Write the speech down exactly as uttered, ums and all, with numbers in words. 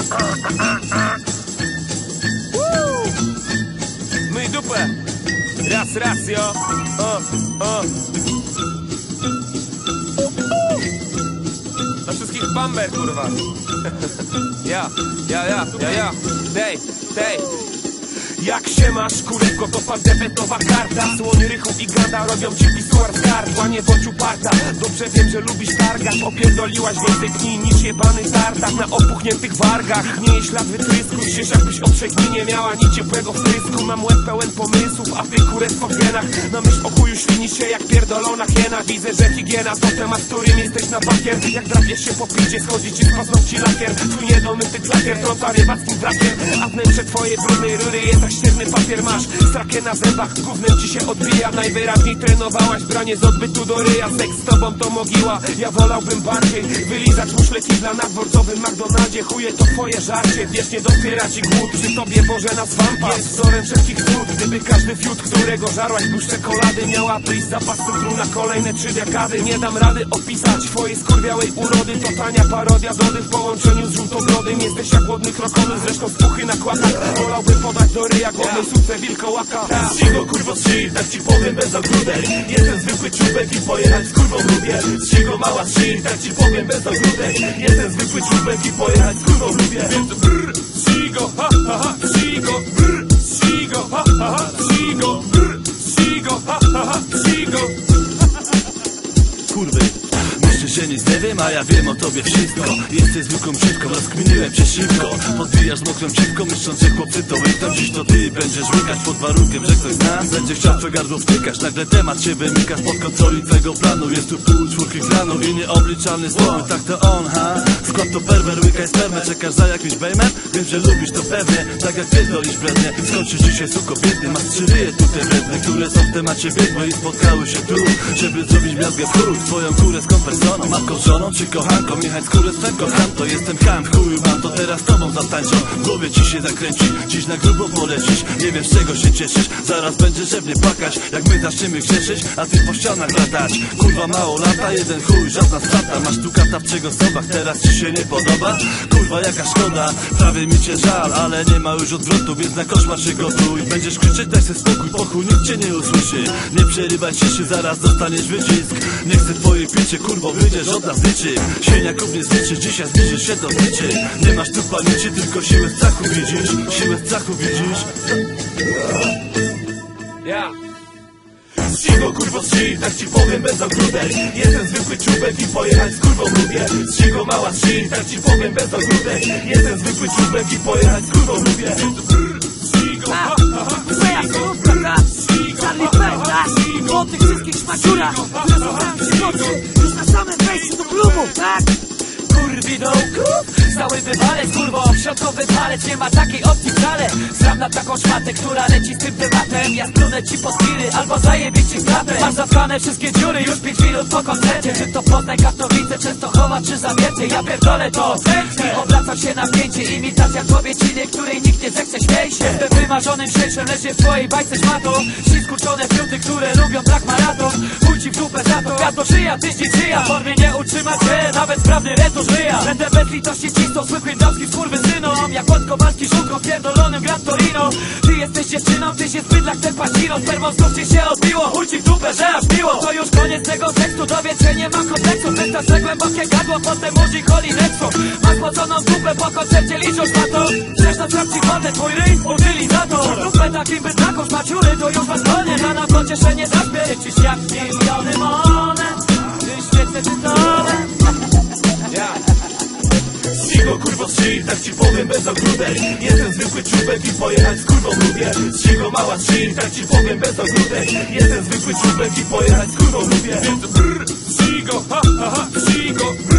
Myj dupę. Raz, raz, jo. O, o. Dla wszystkich bamber, kurwa. Ja, ja, ja, ja, ja. Dej, dej. Jak się masz, kurewko, to pan debetowa karta. Słoń, rychu i gada robią ci pisuar z gardła, nie bądź uparta. Dobrze wiem, że lubisz targać. Opierdoliłaś więcej dni niż jebany tartak na opuchniętych wargach. Widnieje ślad wytrysku, siesz jakbyś od trzech dni nie miała nic ciepłego wtrysku. Mam łeb pełen pomysłów, a ty kurewko w genach. Na myśl o chuju ślinisz się jak pierdolona hiena. Widzę, że higiena to temat, z którym jesteś na bakier. Jak drapiesz się po picie, schodzi ci z paznokci lakier. Twój niedomyty klakier trąca rybackim wrakiem. A wnętrze twojej brudnej rury jest tak ścierny papier. Masz strakę na zębach, gównem ci się odbija. Najwyraźniej trenowałaś branie z odbytu do ryja. Seks z tobą to mogiła, ja wolałbym bardziej wylizać muszleki dla na dworcowym McDonaldzie. Chuje to twoje żarcie, wiecznie dopiera ci głód. Przy tobie Boże nas wampa jest wzorem wszelkich cud. Gdyby każdy fiut, którego żarłaś był z czekolady, miała przyjść zapas cukru na kolejne trzy dekady. Nie dam rady opisać twojej skurwiałej urody. To tania parodia Dody w połączeniu z żółtobrodym. Jesteś jak głodny krokodyl, zresztą z puchy na kłakach. Wolałbym podać do ryja głodnej suce wilkołaka. Z cicho kurwo shit, tak ci powiem bez ogródek. Jestem zwykły czubek i pojechać z kurwą lubię. Z cicho mała shit, tak ci powiem bez ogródek. Jestem zwykły czubek i pojechać z kurwą lubię. Więc brr, cicho, ha, ha, ha, cicho, brr, cicho, ha, ha, ha, cicho, brr, cicho, ha, ha, ha, cicho. Kurwy, myślisz, że nic nie wiem, a ja wiem o tobie wszystko. Jesteś zwykłą dziwką, rozkminiłem cię szybko. Podbijasz mokrą dziwką, myśląc, że chłopcy to łykną. Dziś to ty będziesz łykać pod warunkiem, że ktoś z nas będzie chciał w gardło wtykać. Nagle temat się wymyka spod kontroli twego planu. Jest tu pół czwórki granu i nieobliczalny słoń. Tak to on, ha? Skąd to perwer, łykaj spermę. Czekasz za jakimś bejmem? Wiem, że lubisz to pewnie. Tak jak pierdolisz brednie. Skończysz dzisiaj suko biedny. Masz trzy ryje tutaj wredne, które są w temacie biegłe i spotkały się tu, żeby zrobić miazgę w chuj. Twoją kurę z personą, matką, żoną czy kochanką. Jechać skórę z twego ham, to jestem ham. W chuju mam, to teraz tobą zatańczą. W głowie ci się zakręci, dziś na grubo polecisz. Nie wiem, z czego się cieszysz, zaraz będziesz ze mnie płakać. Jak my zaczniemy grzeszyć, a ty po ścianach latać. Kurwa mało lata, jeden chuj, żadna strata. Masz tu kata w czego sobach, teraz ci się nie podoba? Kurwa jaka szkoda, prawie mi cię żal, ale nie ma już odwrotu, więc na koszmar się gotuj. Będziesz krzyczeć, daj se spokój, pochuj, nikt cię nie usłyszy. Nie przerywaj ciszy, zaraz dostaniesz wycisk. Nie chcę twojej picie, kurwo, wyjdziesz od nas liczy. Świeniaków nie zliczy, dzisiaj zbliżysz się do zliczy. Nie masz tu paniczy, tylko siłę strachu widzisz. Siłę strachu widzisz. Ja. Z cicho kurwo shit, tak ci powiem bez ogródek. Jestem zwykły czubek i pojechać z kurwą lubię. Z cicho mała shit, tak ci powiem bez ogródek. Jestem zwykły czubek i pojechać z kurwą lubię. Cicho, ha, ha, ha, Twoja słówka, Charlie Pertas. Po tych wszystkich szmaciurach, które zabrałem się nocy, już na samym wejściu do klubu, tak? Kurwidą krów, stały wywalec, kurwo, środkowy palec, nie ma takiej opcji wcale. Zram na taką szmatę, która leci z tym tematem. Ja splunę ci pod skilly, albo zajebie ci klatę. Masz zatkane wszystkie dziury, już pięć minut po koncercie. Czy to Poznań, Katowice, Częstochowa, czy Zawiercie? Ja pierdolę to i obracam się na pięcie. Imitacja kobieciny, której nikt nie zechce, śmiej się. Jestem wymarzonym śmieszem, leży w twojej bajce szmatą. Śli skurczone fiuty, które lubią brak maraton. Chuj ci w dupę za to, gwiazdo czyja, ty czyja. W formie nie utrzyma cię, nawet sprawny retusz ryja. Będę bez litości cisną, zwykłym damskim skurwysynom. Jak od Kowalski żółką pierdolonym Gran Torino. Ty jesteś dziewczyną, ty się zbydlak ten pasino. Spermą znów ci się odbiło, chuj ci w dupę, że aż miło. To już koniec tego tekstu, dowiedz, że nie mam kompleksu. Wystarczy głębokie gadło, potem muzi holi nexo. Masz poconą dupę, po koncercie liczą szmatą. Chcesz na sprawdź ci wodę, twój ryj, utylizator. Dupę takim bydlakom szmaciury, to już was koniec. A na pocieszenie zaśpię, ci jak miliony monet. Ty świece tytole. ja. Cicho kurwo shit, tak ci powiem bez ogródek. Jestem zwykły czubek i pojechać z kurwą lubię. Cicho mała shit, tak ci powiem bez ogródek. Jestem zwykły czubek i pojechać z kurwą lubię. Więc brr, cicho, ha, ha, ha, cicho, brr.